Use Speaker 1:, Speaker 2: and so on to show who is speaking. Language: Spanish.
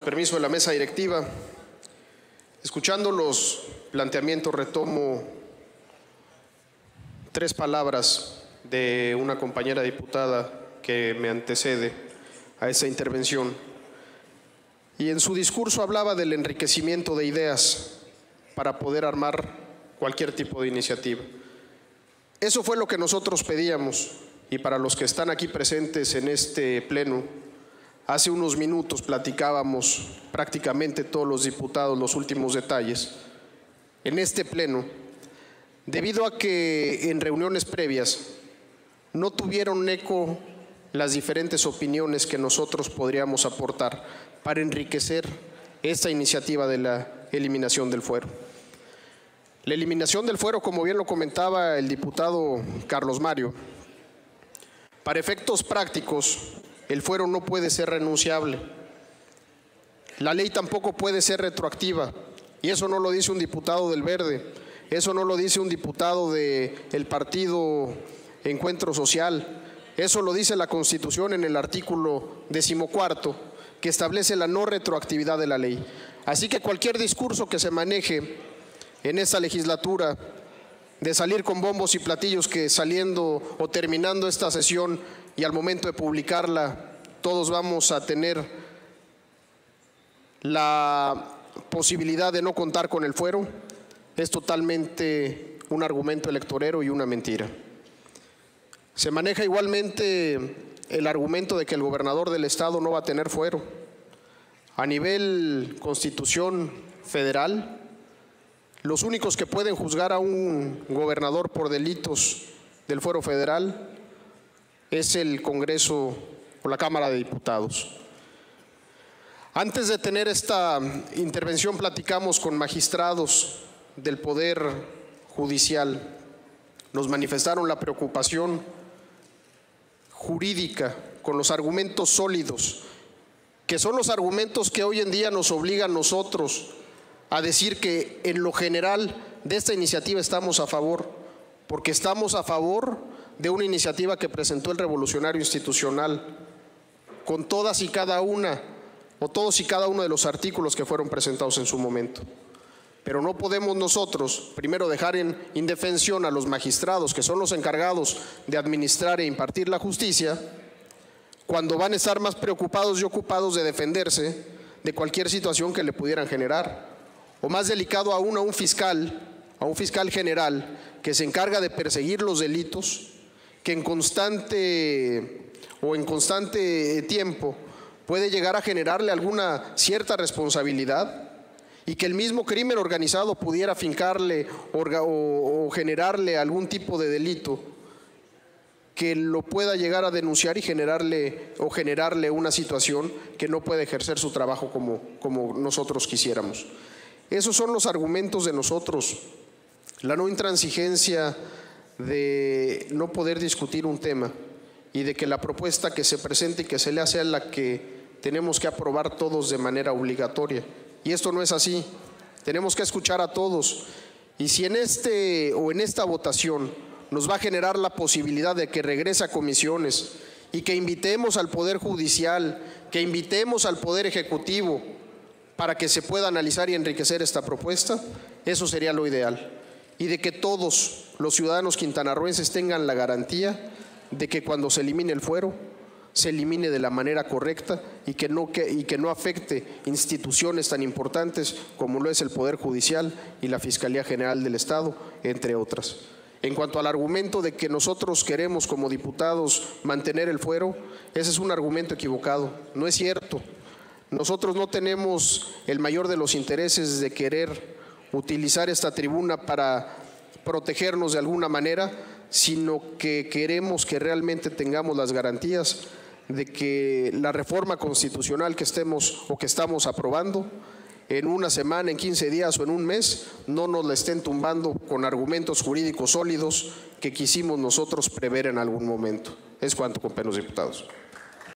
Speaker 1: Permiso de la mesa directiva. Escuchando los planteamientos, retomo tres palabras de una compañera diputada que me antecede a esa intervención. Y en su discurso hablaba del enriquecimiento de ideas para poder armar cualquier tipo de iniciativa. Eso fue lo que nosotros pedíamos, y para los que están aquí presentes en este pleno, hace unos minutos platicábamos prácticamente todos los diputados los últimos detalles en este pleno, debido a que en reuniones previas no tuvieron eco las diferentes opiniones que nosotros podríamos aportar para enriquecer esta iniciativa de la eliminación del fuero. La eliminación del fuero, como bien lo comentaba el diputado Carlos Mario, para efectos prácticos, el fuero no puede ser renunciable. La ley tampoco puede ser retroactiva, y eso no lo dice un diputado del Verde, eso no lo dice un diputado del partido Encuentro Social, eso lo dice la Constitución en el artículo 14, que establece la no retroactividad de la ley. Así que cualquier discurso que se maneje en esta legislatura, de salir con bombos y platillos que saliendo o terminando esta sesión y al momento de publicarla todos vamos a tener la posibilidad de no contar con el fuero, es totalmente un argumento electorero y una mentira. Se maneja igualmente el argumento de que el gobernador del estado no va a tener fuero. A nivel Constitución Federal, los únicos que pueden juzgar a un gobernador por delitos del fuero federal es el Congreso o la Cámara de Diputados. Antes de tener esta intervención platicamos con magistrados del Poder Judicial. Nos manifestaron la preocupación jurídica con los argumentos sólidos, que son los argumentos que hoy en día nos obligan a nosotros a decir que en lo general de esta iniciativa estamos a favor, porque estamos a favor de una iniciativa que presentó el Revolucionario Institucional, con todas y cada una, o todos y cada uno de los artículos que fueron presentados en su momento. Pero no podemos nosotros, primero, dejar en indefensión a los magistrados, que son los encargados de administrar e impartir la justicia, cuando van a estar más preocupados y ocupados de defenderse de cualquier situación que le pudieran generar. O más delicado aún, a un fiscal general que se encarga de perseguir los delitos, que en constante tiempo puede llegar a generarle alguna cierta responsabilidad, y que el mismo crimen organizado pudiera fincarle o generarle algún tipo de delito que lo pueda llegar a denunciar y generarle una situación que no puede ejercer su trabajo como nosotros quisiéramos. Esos son los argumentos de nosotros, la no intransigencia de no poder discutir un tema y de que la propuesta que se presente y que se le hace es la que tenemos que aprobar todos de manera obligatoria. Y esto no es así, tenemos que escuchar a todos. Y si en esta votación nos va a generar la posibilidad de que regrese a comisiones y que invitemos al Poder Judicial, que invitemos al Poder Ejecutivo para que se pueda analizar y enriquecer esta propuesta, eso sería lo ideal. Y de que todos los ciudadanos quintanarroenses tengan la garantía de que cuando se elimine el fuero, se elimine de la manera correcta y que no afecte instituciones tan importantes como lo es el Poder Judicial y la Fiscalía General del Estado, entre otras. En cuanto al argumento de que nosotros queremos como diputados mantener el fuero, ese es un argumento equivocado, no es cierto. Nosotros no tenemos el mayor de los intereses de querer utilizar esta tribuna para protegernos de alguna manera, sino que queremos que realmente tengamos las garantías de que la reforma constitucional que estamos aprobando en una semana, en 15 días o en un mes, no nos la estén tumbando con argumentos jurídicos sólidos que quisimos nosotros prever en algún momento. Es cuanto, compañeros diputados.